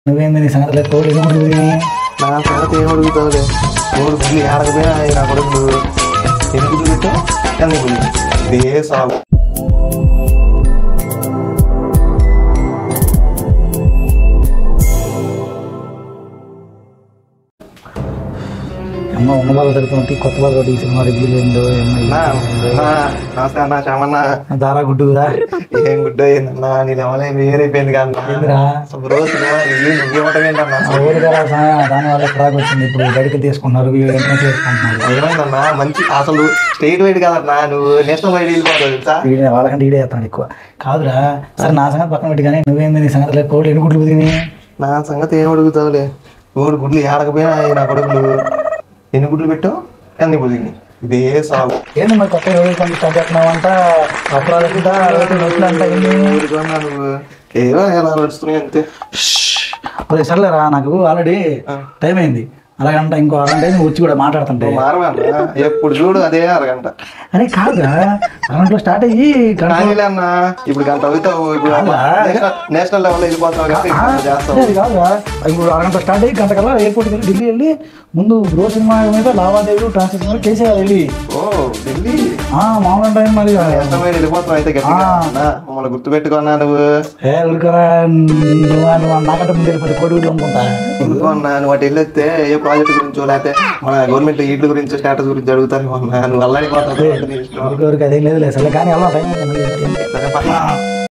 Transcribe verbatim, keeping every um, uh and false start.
నువ్వేంది నీ సంగతి తోడు ఎందుకు నా సంగతి ఏం అడుగుతావులే మూడు గుడ్లు ఆడకపోయినా నా కొడుకులు ఎన్ని గుడ్లు పెట్టావు ఎన్ని గుడ్లు ఇదే సాగు అమ్మ ఉన్న బాధ తడుపుకుంటే కొత్త బాధ ఈ సినిమా రివ్యూలు ఏందో నమస్తే అన్న చామన్నా దారా గుడ్డురా ఏం గుడ్డో ఏందన్నా నేను ఏమైనా వేరైపోయింది ఏందిరా రోజు సినిమా రివ్యూ నువ్వేమటం ఏంటన్నా దాని వల్ల ట్రాక్ వచ్చింది ఇప్పుడు బయటకు తీసుకున్నారు ఎంట్రెన్స్ చేసుకుంటున్నారు ఏమైందన్నా మంచి అసలు స్టేట్ వైడ్ కాదన్నా నువ్వు నేషనల్ వైడ్ వెళ్ళిపోతావు తెలుసా వాళ్ళకంటే ఈడే చేస్తాడు ఎక్కువ కాదురా సరే నా సంగతి పక్కన పెట్టి కానీ నువ్వేంది నీ సంగతి కోడి ఎన్ని గుడ్లు తిని నా సంగతి ఏం అడుగుతావులే మూడు గుడ్లు ఆడకపోయినా నా కొడుకులు ఎన్ని గుడ్లు పెట్టావు ఎన్ని పొదిగి ఇదే సాగు ఏంది మరి కొత్త కొంచెం స్టార్ట్ చేస్తున్నావంట అప్పుడంట నువ్వు ఏదో ఎలా నడుస్తున్నాయి అంతే అదే సర్లేరా నాకు ఆల్రెడీ టైం అయింది అరగంట ఇంకో అరగంట అయింది వచ్చి కూడా మాట్లాడుతుంటే మారవన్నా ఎప్పుడు చూడు అదే అరగంట అరే కాదురా అరగంటలో స్టార్ట్ అయ్యి అన్న ఇప్పుడు గంట అవుతావు ఇప్పుడు నేషనల్ లెవెల్ వెళ్ళిపోతావు అది కాదురా ఇప్పుడు అరగంట స్టార్ట్ అయ్యి గంట కల్లా ఎయిర్పోర్ట్ వెళ్ళి ఢిల్లీ వెళ్ళి ముందు బ్రో సినిమా మీద లావాదేవీలు ట్రాన్సాక్షన్ కేసీఆర్ వెళ్ళి ఓ ఢిల్లీ మామూలు టైం మరి వెళ్ళిపోతావు అయితే మమ్మల్ని గుర్తు పెట్టుకున్నా నువ్వు ఏ ఉరికరా నువ్వు నాకంటే ముందు వెళ్ళిపోతే కోడి అనుకుంటా అన్నా నువ్వు అటు వెళ్ళొస్తే ఏ ప్రాజెక్ట్ గురించో లేకపోతే మన గవర్నమెంట్ ఈట్ల గురించి స్టాటస్ గురించి అడుగుతాను నువ్వు అల్లాడిపోతావు అదేం లేదు సరే కానీ అలా టైం